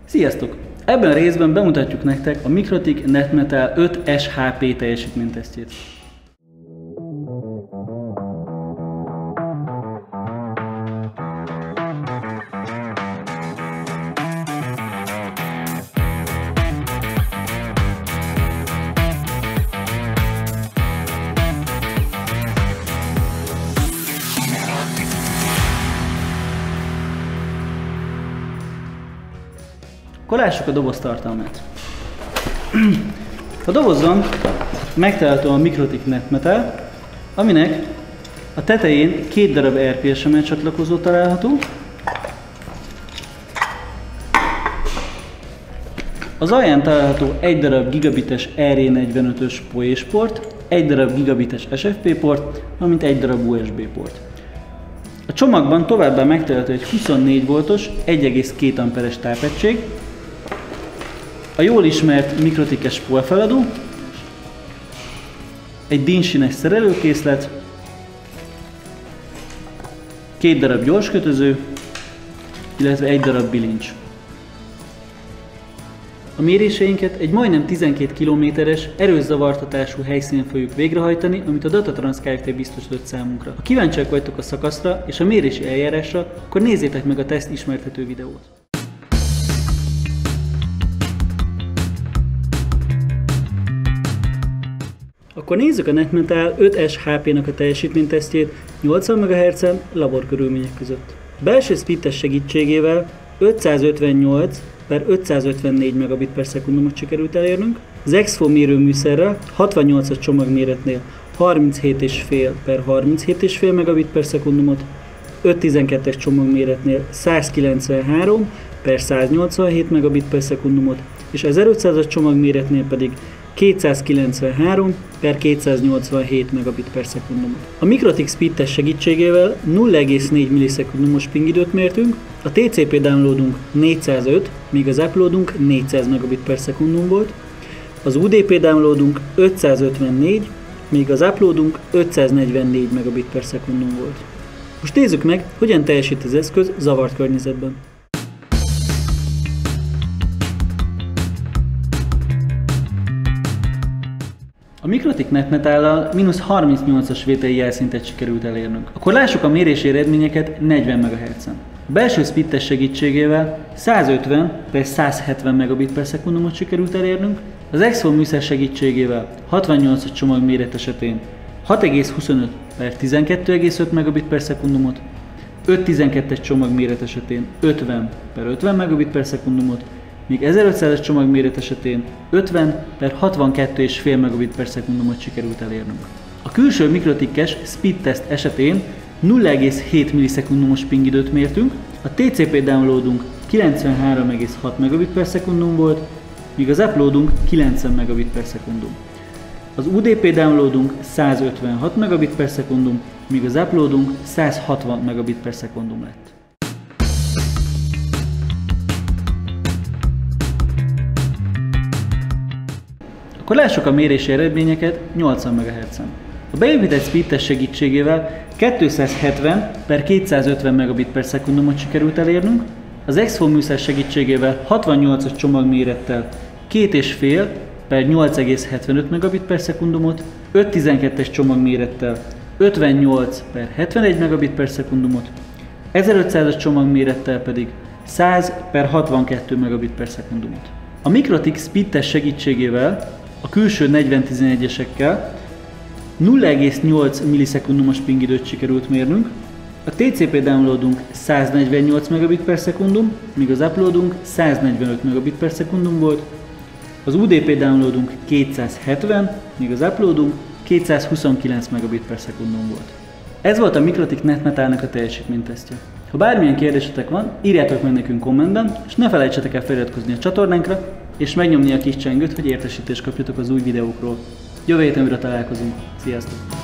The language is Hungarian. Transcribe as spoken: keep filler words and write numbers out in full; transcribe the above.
Sziasztok! Ebben a részben bemutatjuk nektek a Mikrotik NetMetal öt es há pé teljesítménytesztjét. Akkor lássuk a doboz tartalmát. A dobozon megtalálható a Mikrotik NetMetal, aminek a tetején két darab er pé es em csatlakozó található. Az alján található egy darab gigabites er é negyvenötös pé o e port, egy darab gigabites es ef pé port, valamint egy darab u es bé port. A csomagban továbbá megtalálható egy huszonnégy voltos, egy egész két amperes tápegység, a jól ismert mikrotikes pólfeladó, egy dinnsines szerelőkészlet, két darab gyorskötöző, illetve egy darab bilincs. A méréseinket egy majdnem tizenkét kilométeres, erős zavartatású helyszínen fogjuk végrehajtani, amit a Datatrans Kft. Biztosított számunkra. Ha kíváncsiak vagytok a szakaszra és a mérési eljárásra, akkor nézzétek meg a teszt ismertető videót. Akkor nézzük a NetMetal öt es há pének a teljesítménytesztjét nyolcvan megahertzen laborkörülmények között. A belső speed-test segítségével ötszázötvennyolc per ötszázötvennégy megabit per szekundumot sikerült elérnünk. Az exfo mérőműszerrel hatvannyolcas csomagméretnél harminchét egész öt per harminchét egész öt megabit per szekundumot, ötszáztizenkettes csomagméretnél százkilencvenhárom per száznyolcvanhét megabit per szekundumot, és ezerötszázas csomagméretnél pedig kétszázkilencvenhárom per kétszáznyolcvanhét megabit per szekundumot. A Mikrotik speed-test segítségével nulla egész négy millisekundumos pingidőt mértünk, a té cé pé downloadunk négyszázöt, míg az uploadunk négyszáz megabit per szekundum volt, az u dé pé downloadunk ötszázötvennégy, míg az uploadunk ötszáznegyvennégy megabit per szekundum volt. Most nézzük meg, hogyan teljesít az eszköz zavart környezetben. A Mikrotik NetMetal-lal mínusz harmincnyolcas vételi jelszintet sikerült elérnünk. Akkor lássuk a mérési eredményeket negyven megahertzen. A belső speed-test segítségével százötven per százhetven megabit per szekundumot sikerült elérnünk, az exfo műszer segítségével hatvannyolcas csomagméret esetén hat egész huszonöt per tizenkettő egész öt megabit per szekundumot, ötszáztizenkettes csomagméret esetén ötven per ötven megabit per szekundumot, míg ezerötszázas csomagméret esetén ötven per hatvankettő egész öt megabit per szekundumot sikerült elérnünk. A külső mikrotikes speed test esetén nulla egész hét millisekundumos pingidőt mértünk, a té cé pé downloadunk kilencvenhárom egész hat megabit per szekundum volt, míg az uploadunk kilencven megabit per szekundum. Az u dé pé downloadunk százötvenhat megabit per szekundum, míg az uploadunk százhatvan megabit per szekundum lett. Akkor lássuk a mérési eredményeket nyolcvan megahertzen. A beépített speed-test segítségével kétszázhetven per kétszázötven megabit per szekundumot sikerült elérnünk, az exfo műszer segítségével hatvannyolcas csomagmérettel két egész öt per nyolc egész hetvenöt megabit per szekundumot, ötszáztizenkettes csomagmérettel ötvennyolc per hetvenegy megabit per szekundumot, ezerötszázas csomagmérettel pedig száz per hatvankettő megabit per szekundumot. A Mikrotik speed-test segítségével a külső negyven tizenegyesekkel nulla egész nyolc millisekundumos pingidőt sikerült mérnünk, a té cé pé downloadunk száznegyvennyolc megabit per szekundum, míg az uploadunk száznegyvenöt megabit per szekundum volt, az u dé pé downloadunk kétszázhetven, míg az uploadunk kétszázhuszonkilenc megabit per szekundum volt. Ez volt a Mikrotik NetMetalnak a teljesítménytesztje. Ha bármilyen kérdésetek van, írjátok meg nekünk kommentben, és ne felejtsetek el feliratkozni a csatornánkra, és megnyomni a kis csengőt, hogy értesítést kapjatok az új videókról. Jövő héten újra találkozunk. Sziasztok!